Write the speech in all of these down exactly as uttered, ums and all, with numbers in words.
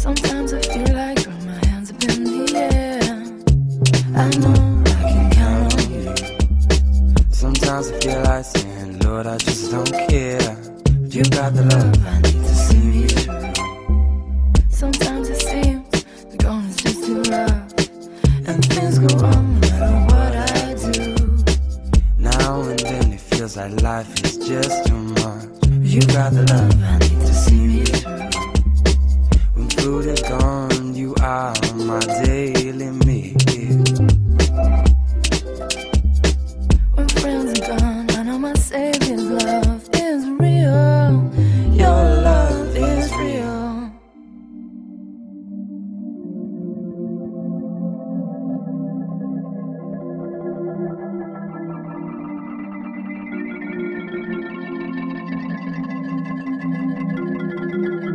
Sometimes I feel like throwing my hands up in the air. I know I can count on you. Sometimes I feel like saying, Lord, I just don't care. But you got the love I need to see me through. Sometimes it seems the going is just too rough, and things go wrong no matter what I do. Now and then it feels like life is just too much. But you got the love I need to see me through. When food is gone, you are my daily meal. When friends are gone, I know my Savior's love is real. Your love is real.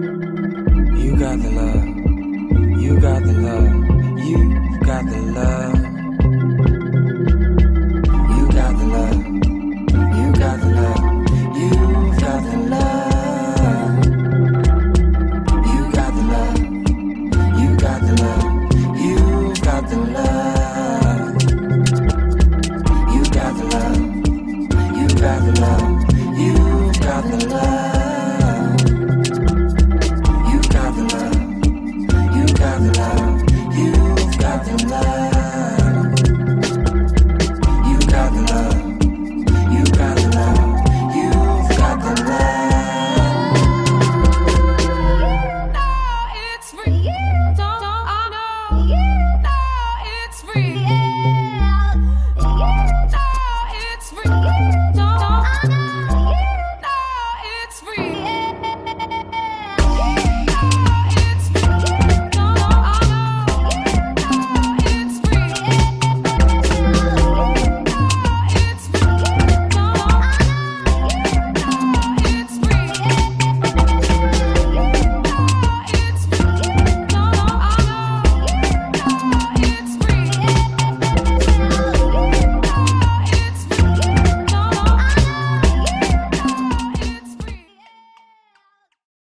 You got the love, you got the love, you got the love.